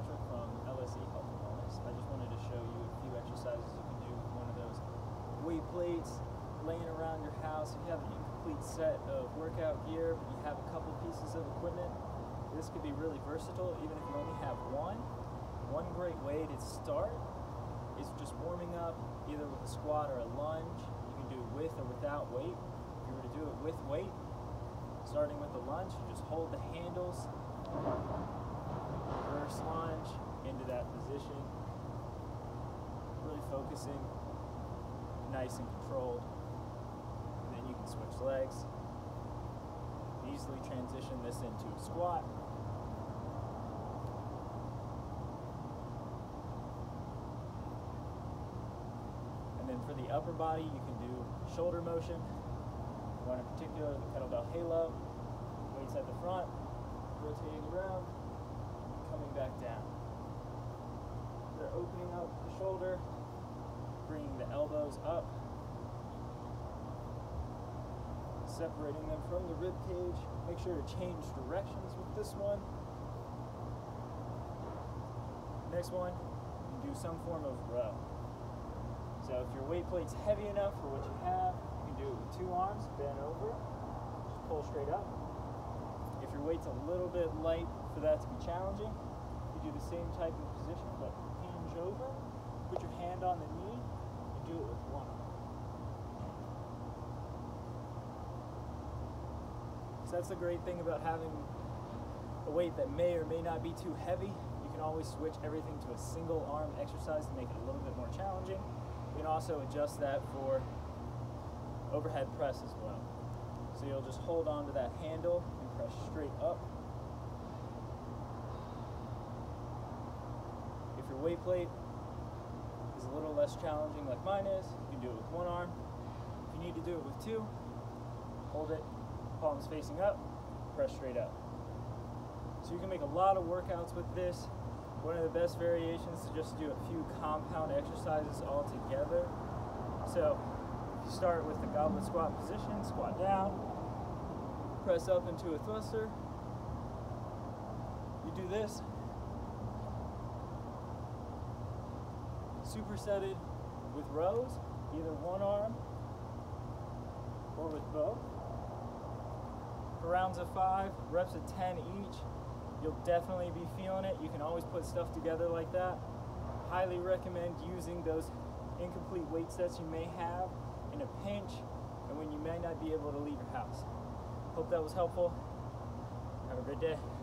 Patrick from LSE Health and Wellness. I just wanted to show you a few exercises you can do with one of those weight plates laying around your house. If you have an incomplete set of workout gear, but you have a couple pieces of equipment, this could be really versatile even if you only have one. One great way to start is just warming up either with a squat or a lunge. You can do it with or without weight. If you were to do it with weight, starting with the lunge, you just hold the handles, reverse lunge into that position, really focusing, nice and controlled. And then you can switch legs, easily transition this into a squat. And then for the upper body, you can do shoulder motion. One in particular, the kettlebell halo, weights at the front, rotating around, coming back down. They're opening up the shoulder, bringing the elbows up, separating them from the rib cage. Make sure to change directions with this one. Next one, you can do some form of row. So if your weight plate's heavy enough for what you have, you can do it with two arms, bend over, just pull straight up. If your weight's a little bit light for that to be challenging, you do the same type of position, but hinge over, put your hand on the knee, and do it with one arm. So that's the great thing about having a weight that may or may not be too heavy. You can always switch everything to a single arm exercise to make it a little bit more challenging. You can also adjust that for overhead press as well. So you'll just hold on to that handle and press straight up. If your weight plate is a little less challenging like mine is, you can do it with one arm. If you need to do it with two, hold it, palms facing up, press straight up. So you can make a lot of workouts with this. One of the best variations is just to do a few compound exercises all together. So if you start with the goblet squat position, squat down, press up into a thruster. You do this, supersetted with rows, either one arm or with both. For rounds of 5, reps of 10 each, you'll definitely be feeling it. You can always put stuff together like that. Highly recommend using those incomplete weight sets you may have in a pinch and when you may not be able to leave your house. Hope that was helpful. Have a great day.